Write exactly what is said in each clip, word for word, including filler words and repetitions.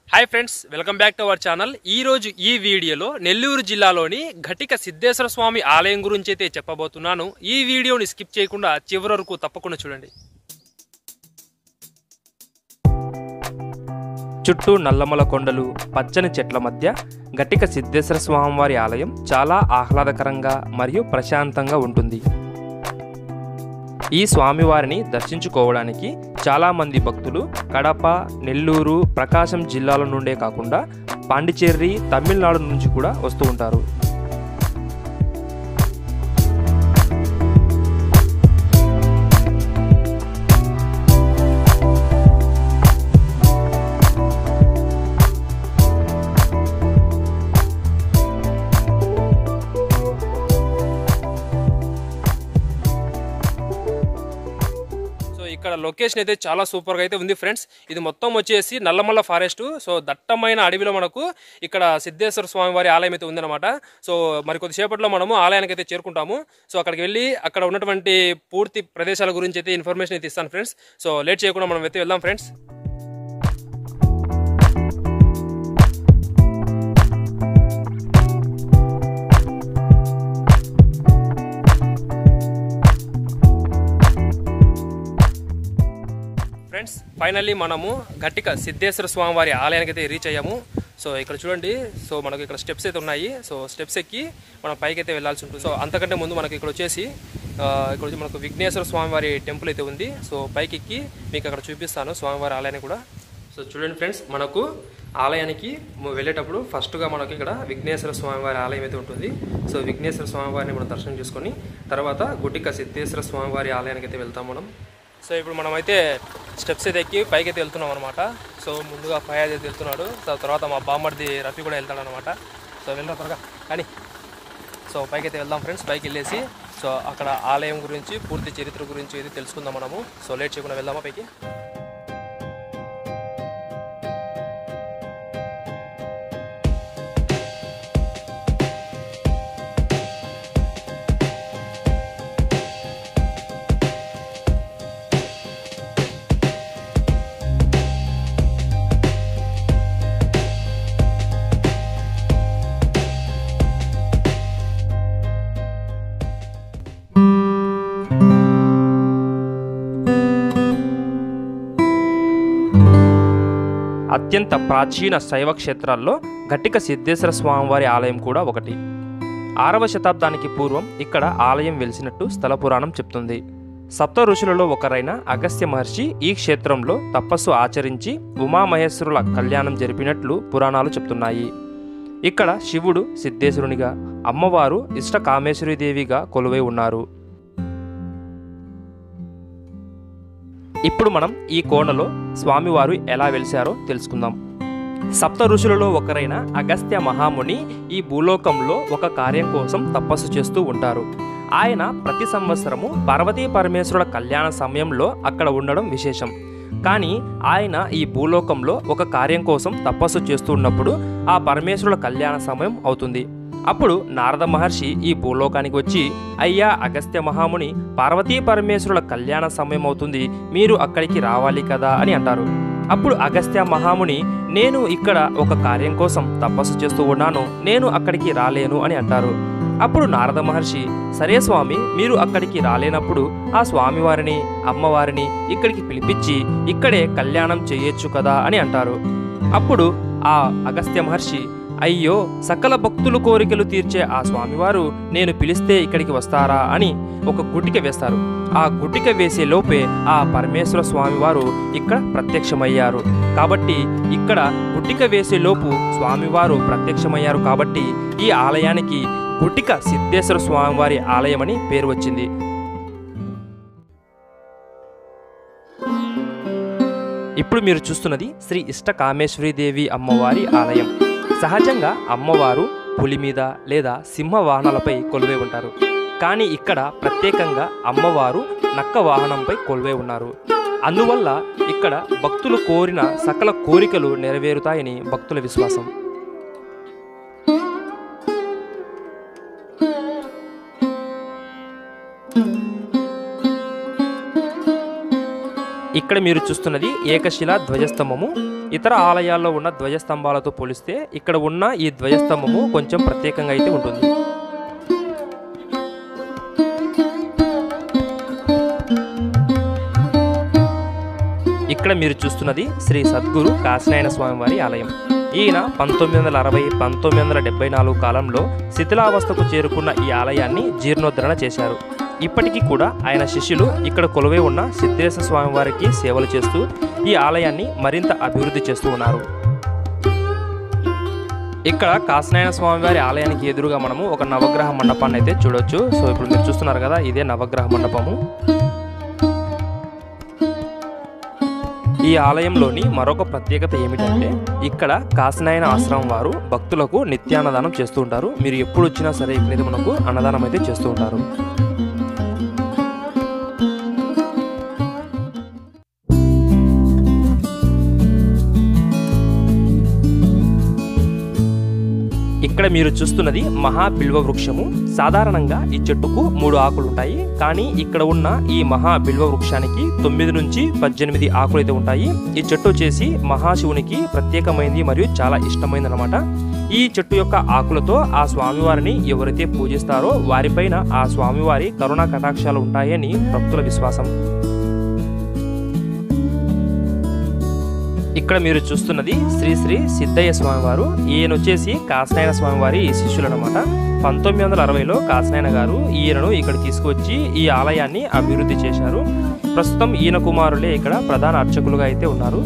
Hi friends, welcome back to our channel. ఈ రోజు ఈ వీడియోలో నెల్లూరు జిల్లాలోని ఘటిక సిద్ధేశ్వర స్వామి ఆలయం గురించి అయితే చెప్పబోతున్నాను. ఈ వీడియోని స్కిప్ చేయకుండా చివరి వరకు తప్పకుండా చూడండి. చుట్టూ నల్లమల కొండలు, పచ్చని చెట్ల మధ్య ఘటిక సిద్ధేశ్వర స్వామివారి ఆలయం చాలా ఆహ్లాదకరంగా మరియు ప్రశాంతంగా ఉంటుంది. ఈ స్వామివారిని దర్శించుకోవడానికి చాలామంది భక్తులు కడప, నెల్లూరు, ప్రకాశం జిల్లాల నుండే కాకుండా పాండిచేరి, తమిళనాడు నుంచి కూడా వస్తూ ఉంటారు. ఇక్కడ లొకేషన్ అయితే చాలా సూపర్గా అయితే ఉంది ఫ్రెండ్స్. ఇది మొత్తం వచ్చేసి నల్లమల్ల ఫారెస్ట్. సో దట్టమైన అడవిలో మనకు ఇక్కడ సిద్ధేశ్వర స్వామి వారి ఆలయం అయితే ఉందన్నమాట. సో మరి కొద్దిసేపట్లో మనము ఆలయానికి అయితే చేరుకుంటాము. సో అక్కడికి వెళ్ళి అక్కడ ఉన్నటువంటి పూర్తి ప్రదేశాల గురించి అయితే ఇన్ఫర్మేషన్ అయితే ఇస్తాను ఫ్రెండ్స్. సో లేట్ చేయకుండా మనం అయితే వెళ్దాం ఫ్రెండ్స్. ఫ్రెండ్స్, ఫైనల్లీ మనము ఘటిక సిద్ధేశ్వర స్వామి వారి ఆలయానికి అయితే రీచ్ అయ్యాము. సో ఇక్కడ చూడండి, సో మనకు ఇక్కడ స్టెప్స్ అయితే ఉన్నాయి. సో స్టెప్స్ ఎక్కి మనం పైకి అయితే వెళ్ళాల్సి ఉంటుంది. సో అంతకంటే ముందు మనకి ఇక్కడ వచ్చేసి ఇక్కడ వచ్చి మనకు విఘ్నేశ్వర స్వామి వారి టెంపుల్ అయితే ఉంది. సో పైకి ఎక్కి మీకు అక్కడ చూపిస్తాను స్వామివారి ఆలయాన్ని కూడా. సో చూడండి ఫ్రెండ్స్, మనకు ఆలయానికి వెళ్ళేటప్పుడు ఫస్ట్గా మనకి ఇక్కడ విఘ్నేశ్వర స్వామివారి ఆలయం అయితే ఉంటుంది. సో విఘ్నేశ్వర స్వామివారిని మనం దర్శనం చేసుకొని తర్వాత ఘటిక సిద్ధేశ్వర స్వామివారి ఆలయానికి అయితే వెళ్తాం మనం. సో ఇప్పుడు మనమైతే స్టెప్స్ అయితే ఎక్కి పైకి అయితే వెళ్తున్నాం అనమాట. సో ముందుగా ఫయాజ్ అయితే వెళ్తున్నాడు. సో తర్వాత మా బామ్మర్ది రఫీ కూడా వెళ్తాడు అనమాట. సో వెళ్ళిన త్వరగా కానీ సో పైకి అయితే వెళ్దాం ఫ్రెండ్స్. పైకి వెళ్ళేసి సో అక్కడ ఆలయం గురించి పూర్తి చరిత్ర గురించి అయితే తెలుసుకుందాం మనము. సో లేట్ చేయకుండా వెళ్దామా పైకి. అత్యంత ప్రాచీన శైవ క్షేత్రాల్లో ఘటిక సిద్ధేశ్వర స్వామివారి ఆలయం కూడా ఒకటి. ఆరవ శతాబ్దానికి పూర్వం ఇక్కడ ఆలయం వెలిసినట్టు స్థల పురాణం చెప్తుంది. సప్త ఋషులలో ఒకరైన అగస్త్య మహర్షి ఈ క్షేత్రంలో తపస్సు ఆచరించి ఉమామహేశ్వరుల కళ్యాణం జరిపినట్లు పురాణాలు చెప్తున్నాయి. ఇక్కడ శివుడు సిద్ధేశ్వరునిగా, అమ్మవారు ఇష్టకామేశ్వరీదేవిగా కొలువై ఉన్నారు. ఇప్పుడు మనం ఈ కోణలో స్వామివారు ఎలా వెలిశారో తెలుసుకుందాం. సప్త ఋషులలో ఒకరైన అగస్త్య మహాముని ఈ భూలోకంలో ఒక కార్యం కోసం తపస్సు చేస్తూ ఉంటారు. ఆయన ప్రతి సంవత్సరము పార్వతీ పరమేశ్వరుల కళ్యాణ సమయంలో అక్కడ ఉండడం విశేషం. కానీ ఆయన ఈ భూలోకంలో ఒక కార్యం కోసం తపస్సు చేస్తూ ఉన్నప్పుడు ఆ పరమేశ్వరుల కళ్యాణ సమయం అవుతుంది. అప్పుడు నారద మహర్షి ఈ భూలోకానికి వచ్చి, అయ్యా అగస్త్య మహాముని, పార్వతీ పరమేశ్వరుల కళ్యాణ సమయం అవుతుంది, మీరు అక్కడికి రావాలి కదా అని అంటారు. అప్పుడు అగస్త్య మహాముని, నేను ఇక్కడ ఒక కార్యం కోసం తపస్సు చేస్తూ ఉన్నాను, నేను అక్కడికి రాలేను అని అంటారు. అప్పుడు నారద మహర్షి, సరే స్వామి, మీరు అక్కడికి రాలేనప్పుడు ఆ స్వామివారిని, అమ్మవారిని ఇక్కడికి పిలిపించి ఇక్కడే కళ్యాణం చేయొచ్చు కదా అని అంటారు. అప్పుడు ఆ అగస్త్య మహర్షి, అయ్యో, సకల భక్తుల కోరికలు తీర్చే ఆ స్వామివారు నేను పిలిస్తే ఇక్కడికి వస్తారా అని ఒక గుటిక వేస్తారు. ఆ గుటిక వేసే లోపే ఆ పరమేశ్వర స్వామివారు ఇక్కడ ప్రత్యక్షమయ్యారు. కాబట్టి ఇక్కడ గుటిక వేసే లోపు స్వామివారు ప్రత్యక్షమయ్యారు కాబట్టి ఈ ఆలయానికి ఘటిక సిద్ధేశ్వర స్వామివారి ఆలయం అని పేరు వచ్చింది. ఇప్పుడు మీరు చూస్తున్నది శ్రీ ఇష్టకామేశ్వరీదేవి అమ్మవారి ఆలయం. సహజంగా అమ్మవారు పులి మీద లేదా సింహ వాహనాలపై కొలువై ఉంటారు. కానీ ఇక్కడ ప్రత్యేకంగా అమ్మవారు నక్క వాహనంపై కొలువై ఉన్నారు. అందువల్ల ఇక్కడ భక్తులు కోరిన సకల కోరికలు నెరవేరుతాయని భక్తుల విశ్వాసం. ఇక్కడ మీరు చూస్తున్నది ఏకశిలా ధ్వజస్తంభము. ఇతర ఆలయాల్లో ఉన్న ధ్వజస్తంభాలతో పోలిస్తే ఇక్కడ ఉన్న ఈ ధ్వజస్తంభము కొంచెం ప్రత్యేకంగా అయితే ఉంటుంది. ఇక్కడ మీరు చూస్తున్నది శ్రీ సద్గురు కాశీనాయన స్వామివారి ఆలయం. ఈయన పంతొమ్మిది వందల అరవై పంతొమ్మిది వందల డెబ్బై నాలుగు కాలంలో శిథిలావస్థకు చేరుకున్న ఈ ఆలయాన్ని జీర్ణోద్ధరణ చేశారు. ఇప్పటికీ కూడా ఆయన శిష్యులు ఇక్కడ కొలువై ఉన్న సిద్ధేశ్వర స్వామి వారికి సేవలు చేస్తూ ఈ ఆలయాన్ని మరింత అభివృద్ధి చేస్తూ ఉన్నారు. ఇక్కడ కాశీనాయన స్వామివారి ఆలయానికి ఎదురుగా మనము ఒక నవగ్రహ మండపాన్ని అయితే చూడొచ్చు. సో ఇప్పుడు మీరు చూస్తున్నారు కదా, ఇదే నవగ్రహ మండపము. ఈ ఆలయంలోని మరొక ప్రత్యేకత ఏమిటంటే ఇక్కడ కాశీనాయన ఆశ్రమం వారు భక్తులకు నిత్యాన్నదానం చేస్తూ ఉంటారు. మీరు ఎప్పుడు వచ్చినా సరే ఇక్కడైతే మనకు అన్నదానం అయితే చేస్తూ ఉంటారు. ఇక్కడ మీరు చూస్తున్నది మహా బిల్వ వృక్షము. సాధారణంగా ఈ చెట్టుకు మూడు ఆకులు ఉంటాయి, కానీ ఇక్కడ ఉన్న ఈ మహా బిల్వ వృక్షానికి తొమ్మిది నుంచి పద్దెనిమిది ఆకులు అయితే ఉంటాయి. ఈ చెట్టు వచ్చేసి మహాశివునికి ప్రత్యేకమైనది మరియు చాలా ఇష్టమైనది అనమాట. ఈ చెట్టు యొక్క ఆకులతో ఆ స్వామివారిని ఎవరైతే పూజిస్తారో వారిపైన ఆ స్వామివారి కరుణా కటాక్షాలు ఉంటాయని భక్తుల విశ్వాసం. ఇక్కడ మీరు చూస్తున్నది శ్రీ శ్రీ సిద్ధయ్య స్వామివారు. ఈయన వచ్చేసి కాశీనాయన స్వామివారి శిష్యులు అనమాట. పంతొమ్మిది వందల అరవైలో కాశీనాయన గారు ఈయనను ఇక్కడ తీసుకొచ్చి ఈ ఆలయాన్ని అభివృద్ధి చేశారు. ప్రస్తుతం ఈయన కుమారులే ఇక్కడ ప్రధాన అర్చకులుగా అయితే ఉన్నారు.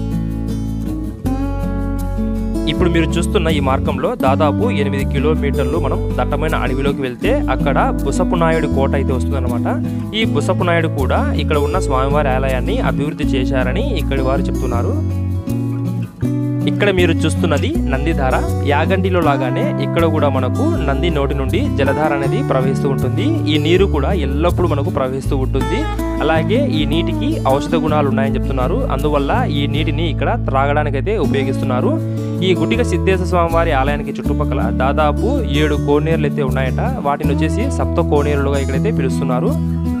ఇప్పుడు మీరు చూస్తున్న ఈ మార్గంలో దాదాపు ఎనిమిది కిలోమీటర్లు మనం దట్టమైన అడవిలోకి వెళ్తే అక్కడ బుసపునాయుడు కోట అయితే వస్తుందన్నమాట. ఈ బుసపునాయుడు కూడా ఇక్కడ ఉన్న స్వామివారి ఆలయాన్ని అభివృద్ధి చేశారని ఇక్కడి వారు చెప్తున్నారు. ఇక్కడ మీరు చూస్తున్నది నందిధార. యాగంటిలో లాగానే ఇక్కడ కూడా మనకు నంది నోటి నుండి జలధార అనేది ప్రవహిస్తూ ఉంటుంది. ఈ నీరు కూడా ఎల్లప్పుడూ మనకు ప్రవహిస్తూ ఉంటుంది. అలాగే ఈ నీటికి ఔషధ గుణాలు ఉన్నాయని చెప్తున్నారు. అందువల్ల ఈ నీటిని ఇక్కడ త్రాగడానికైతే ఉపయోగిస్తున్నారు. ఈ గుడ్డిక సిద్ధేశ్వర స్వామి వారి ఆలయానికి చుట్టుపక్కల దాదాపు ఏడు కోనేరులు అయితే ఉన్నాయట. వాటిని వచ్చేసి సప్త కోనేరులుగా ఇక్కడైతే పిలుస్తున్నారు.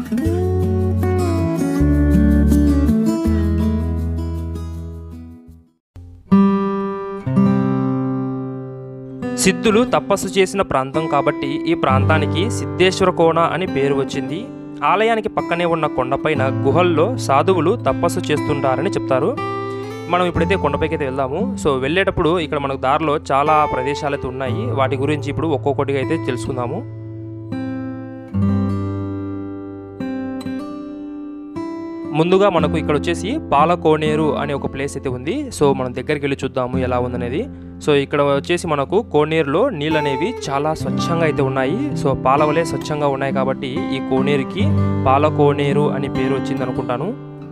సిద్ధులు తపస్సు చేసిన ప్రాంతం కాబట్టి ఈ ప్రాంతానికి సిద్ధేశ్వర కోన అని పేరు వచ్చింది. ఆలయానికి పక్కనే ఉన్న కొండపైన గుహల్లో సాధువులు తపస్సు చేస్తుంటారని చెప్తారు. మనం ఇప్పుడైతే కొండపైకి అయితే వెళ్దాము. సో వెళ్ళేటప్పుడు ఇక్కడ మనకు దారిలో చాలా ప్రదేశాలు అయితే ఉన్నాయి. వాటి గురించి ఇప్పుడు ఒక్కొక్కటిగా అయితే తెలుసుకుందాము. ముందుగా మనకు ఇక్కడ వచ్చేసి పాలకోనేరు అనే ఒక ప్లేస్ అయితే ఉంది. సో మనం దగ్గరికి వెళ్ళి చూద్దాము ఎలా ఉందనేది. సో ఇక్కడ వచ్చేసి మనకు కోనేరులో నీళ్ళు అనేవి చాలా స్వచ్ఛంగా అయితే ఉన్నాయి. సో పాలవలే స్వచ్ఛంగా ఉన్నాయి కాబట్టి ఈ కోనేరుకి పాలకోనేరు అని పేరు వచ్చింది అనుకుంటాను.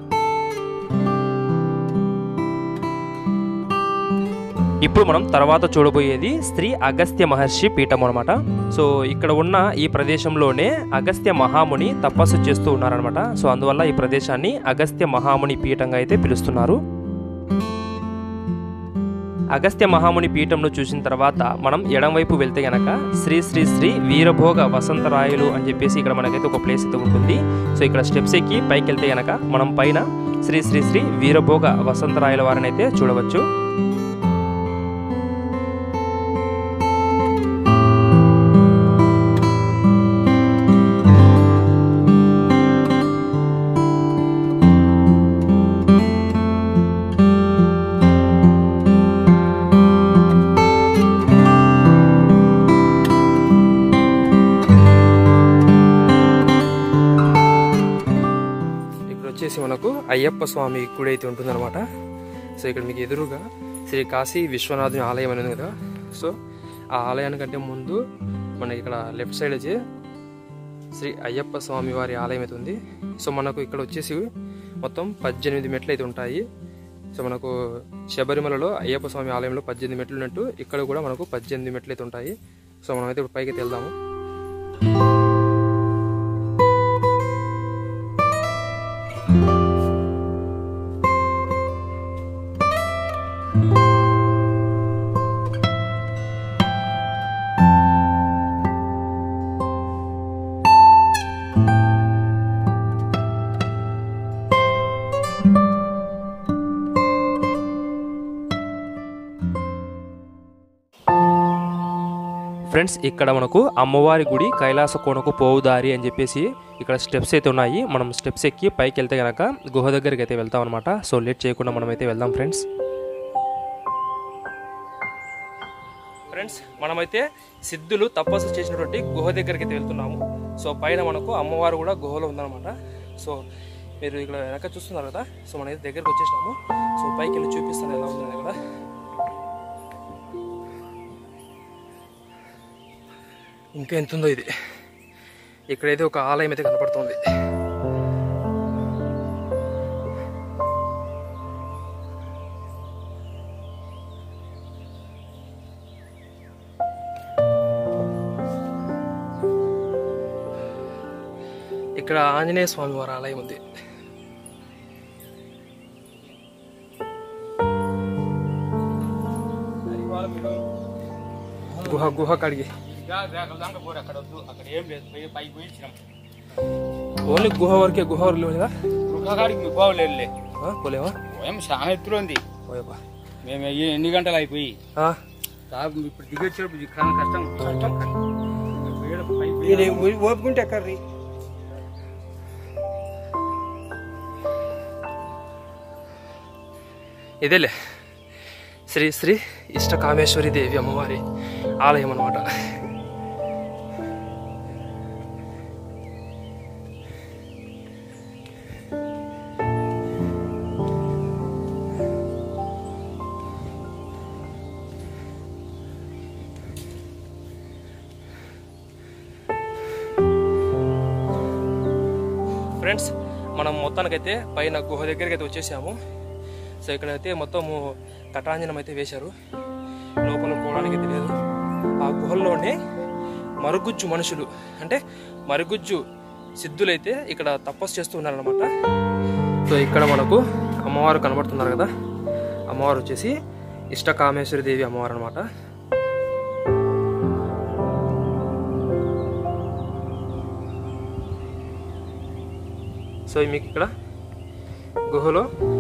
ఇప్పుడు మనం తర్వాత చూడబోయేది శ్రీ అగస్త్య మహర్షి పీఠం అనమాట. సో ఇక్కడ ఉన్న ఈ ప్రదేశంలోనే అగస్త్య మహాముని తపస్సు చేస్తూ ఉన్నారనమాట. సో అందువల్ల ఈ ప్రదేశాన్ని అగస్త్య మహాముని పీఠంగా అయితే పిలుస్తున్నారు. అగస్త్య మహాముని పీఠంను చూసిన తర్వాత మనం ఎడంవైపు వెళ్తే గనక శ్రీ శ్రీ శ్రీ వీరభోగ వసంతరాయలు అని చెప్పేసి ఇక్కడ మనకైతే ఒక ప్లేస్ అయితే ఉంటుంది. సో ఇక్కడ స్టెప్స్ ఎక్కి పైకి వెళ్తే గనక మనం పైన శ్రీ శ్రీ శ్రీ వీరభోగ వసంతరాయల వారిని అయితే చూడవచ్చు. వచ్చేసి మనకు అయ్యప్ప స్వామి గుడి అయితే ఉంటుందన్నమాట. సో ఇక్కడ మీకు ఎదురుగా శ్రీ కాశీ విశ్వనాథుని ఆలయం అనేది కదా. సో ఆ ఆలయానికంటే ముందు మనకి ఇక్కడ లెఫ్ట్ సైడ్ వచ్చి శ్రీ అయ్యప్ప స్వామి వారి ఆలయం అయితే ఉంది. సో మనకు ఇక్కడ వచ్చేసి మొత్తం పద్దెనిమిది మెట్లు అయితే ఉంటాయి. సో మనకు శబరిమలలో అయ్యప్ప స్వామి ఆలయంలో పద్దెనిమిది మెట్లు ఉన్నట్టు ఇక్కడ కూడా మనకు పద్దెనిమిది మెట్లు అయితే ఉంటాయి. సో మనమైతే ఇప్పుడు పైకి వెళ్దాము. ఫ్రెండ్స్ ఇక్కడ మనకు అమ్మవారి గుడి కైలాస కోనకు పోవు దారి అని చెప్పేసి ఇక్కడ స్టెప్స్ అయితే ఉన్నాయి. మనం స్టెప్స్ ఎక్కి పైకి వెళ్తే కనుక గుహ దగ్గరికి అయితే వెళ్తాం అనమాట. సో లేట్ చేయకుండా మనమైతే వెళ్దాం ఫ్రెండ్స్. ఫ్రెండ్స్ మనమైతే సిద్ధులు తపస్సు చేసినటువంటి గుహ దగ్గరికి అయితే వెళ్తున్నాము. సో పైన మనకు అమ్మవారు కూడా గుహలో ఉందన్నమాట. సో మీరు ఇక్కడ వెనక చూస్తున్నారు కదా. సో మనమైతే దగ్గరికి వచ్చేసినాము. సో పైకి వెళ్ళి చూపిస్తాను ఎలా ఉంది కదా. ఇంకా ఎంత ఉందో ఇది. ఇక్కడైతే ఒక ఆలయం అయితే కనపడుతుంది. ఇక్కడ ఆంజనేయ స్వామి వారి ఆలయం ఉంది. గుహ గుహ కడిగి ఓన్లీ గుహ వరకే. గుహ వరకు లేదా? గుహ కాడికి పోలేదులే. పోలేవా? ఏం చాలా ఎత్తులో ఉంది. మేము ఎన్ని గంటలు అయిపోయి ఇప్పుడు దిగొచ్చేటప్పుడు కష్టం ఓపుకుంటే ఎక్కర్రీ. ఇదేలే శ్రీ శ్రీ ఇష్ట కామేశ్వరి దేవి అమ్మవారి ఆలయం అన్నమాట. ఫ్రెండ్స్ మనం మొత్తానికైతే పైన గుహ దగ్గరికి అయితే వచ్చేసాము. సో ఇక్కడైతే మొత్తము కటాంజనం అయితే వేశారు. లోపల పోవడానికి తెలియదు. ఆ గుహల్లోనే మరుగుజ్జు మనుషులు అంటే మరుగుజ్జు సిద్ధులైతే ఇక్కడ తపస్సు చేస్తూ ఉన్నారనమాట. సో ఇక్కడ మనకు అమ్మవారు కనబడుతున్నారు కదా. అమ్మవారు వచ్చేసి ఇష్టకామేశ్వరి దేవి అమ్మవారు అనమాట. సో మీకు ఇక్కడ గుహలో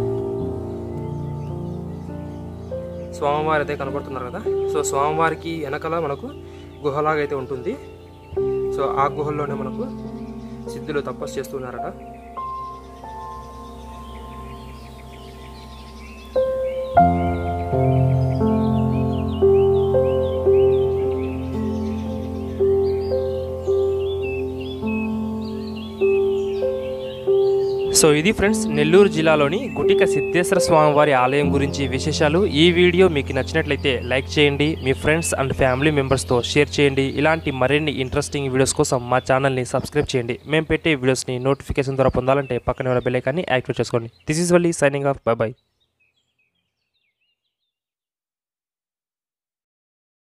స్వామివారి అయితే కనబడుతున్నారు కదా. సో స్వామివారికి వెనకాల మనకు గుహలాగా అయితే ఉంటుంది. సో ఆ గుహల్లోనే మనకు సిద్ధులు తపస్సు చేస్తున్నారట. సో ఇది ఫ్రెండ్స్ నెల్లూరు జిల్లాలోని గుటిక సిద్ధేశ్వర స్వామి వారి ఆలయం గురించి విశేషాలు. ఈ వీడియో మీకు నచ్చినట్లయితే లైక్ చేయండి, మీ ఫ్రెండ్స్ అండ్ ఫ్యామిలీ మెంబర్స్తో షేర్ చేయండి. ఇలాంటి మరిన్ని ఇంట్రెస్టింగ్ వీడియోస్ కోసం మా ఛానల్ని సబ్స్క్రైబ్ చేయండి. మేము పెట్టే వీడియోస్ని నోటిఫికేషన్ ద్వారా పొందాలంటే పక్కనే ఉన్న బెల్ ఐకాన్ని యాక్టివేట్ చేసుకోండి. This is Valli signing off. Bye by.